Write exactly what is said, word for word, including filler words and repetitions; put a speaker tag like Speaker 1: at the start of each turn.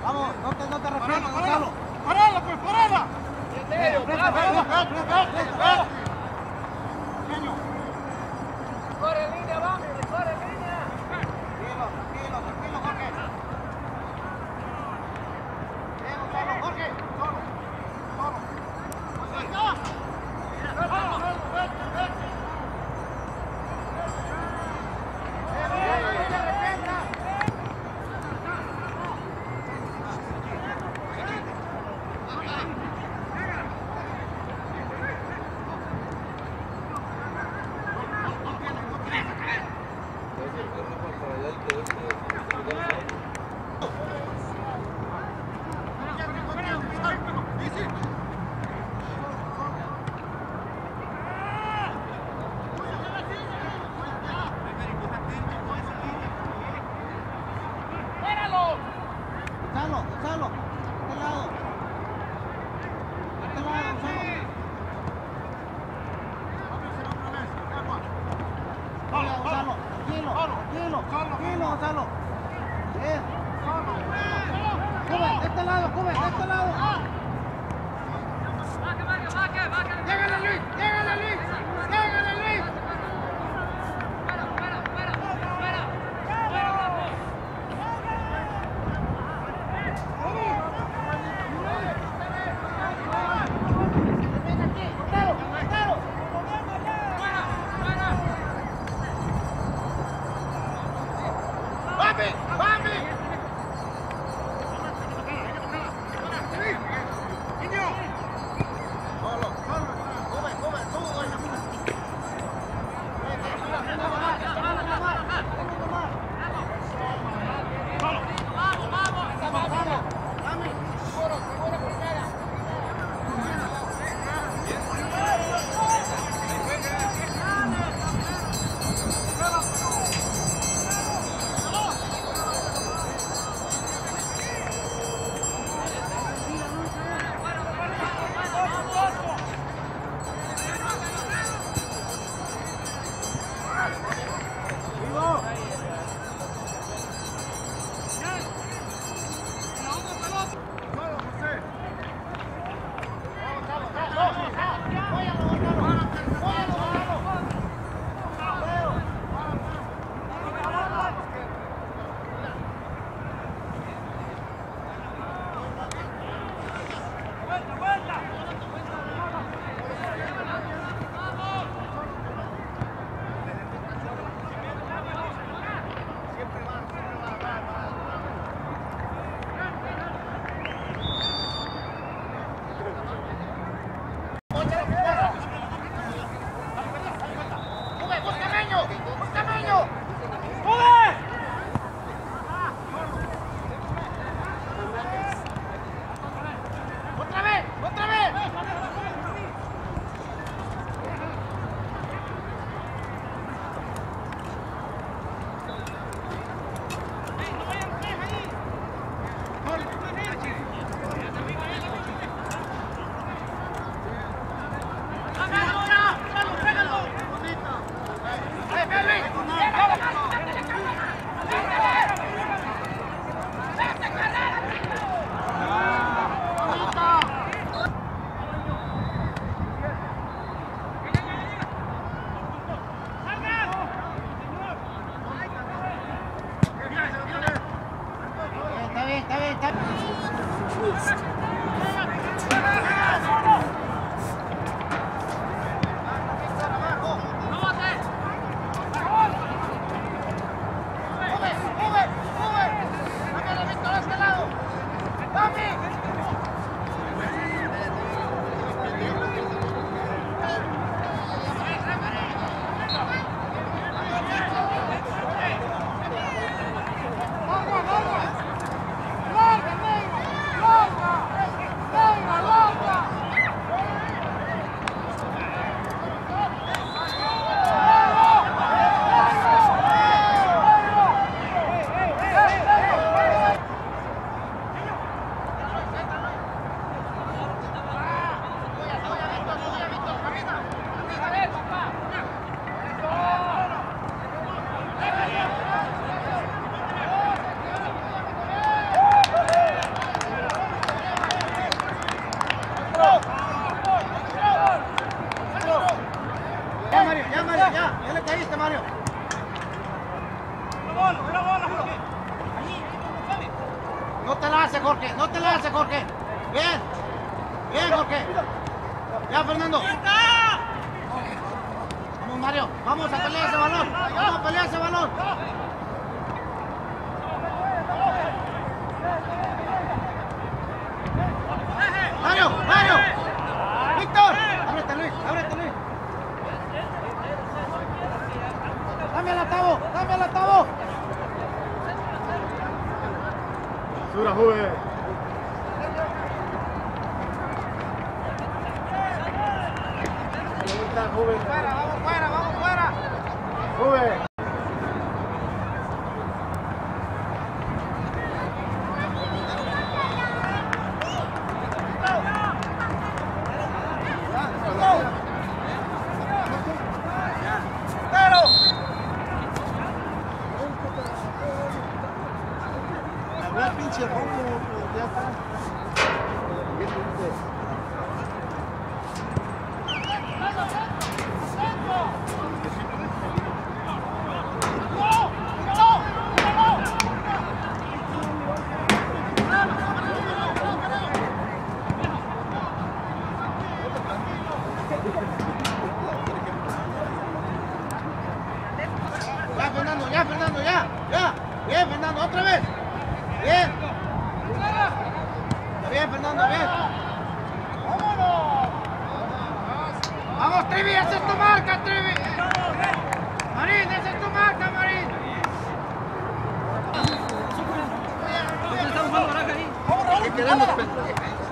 Speaker 1: Vamos, no te, no te arrepientas, Gonzalo.
Speaker 2: ¡Parala, pues, parala!
Speaker 3: Corre en línea, vamos, corre en línea.
Speaker 1: Tranquilo, tranquilo, tranquilo, Jorge. Bien, Gonzalo, Jorge, solo, solo. Gonzalo, Gonzalo, a este lado. A este lado, Gonzalo. Gonzalo, Gonzalo, tranquilo, tranquilo, tranquilo, Gonzalo. Bien. Cube, de este lado, Cube, de este lado.
Speaker 2: ¡Llegale, Luis! ¡Llegale, Luis! ¡Llegale, Luis! ¡Mami! ¡Mami! ¡Niño! Solo, solo. Sube, sube, sube.
Speaker 3: Vamos, vamos.
Speaker 2: ¡Mami!
Speaker 3: Seguro, seguro, primera.
Speaker 2: ¡Otra vez! ¡Otra vez!
Speaker 1: Está bien, está bien, está bien.
Speaker 2: ¡Larga, negro! ¡Larga!
Speaker 1: No te la hace, Jorge. No te la hace, Jorge. Bien. Bien, Jorge. Ya, Fernando. Vamos, Mario. Vamos a pelear ese balón. Vamos a pelear ese balón. Mario, Mario. Víctor. Ábrete, Luis. Ábrete, Luis. Dame al atavo. Dame al atavo.
Speaker 4: Dura, joven. Joven.
Speaker 1: Fuera, vamos fuera, vamos fuera.
Speaker 4: Joven.
Speaker 1: Pero.
Speaker 4: Hablar pinche rojo, ya está.
Speaker 1: Ya, Fernando, ya, Fernando, ya, ya. Bien, Fernando, otra vez. Bien. Bien, Fernando, bien. Vamos, Trivi, esa es tu marca, Trivi. Marín, esa es tu marca, Marín.
Speaker 4: ¿Qué queremos?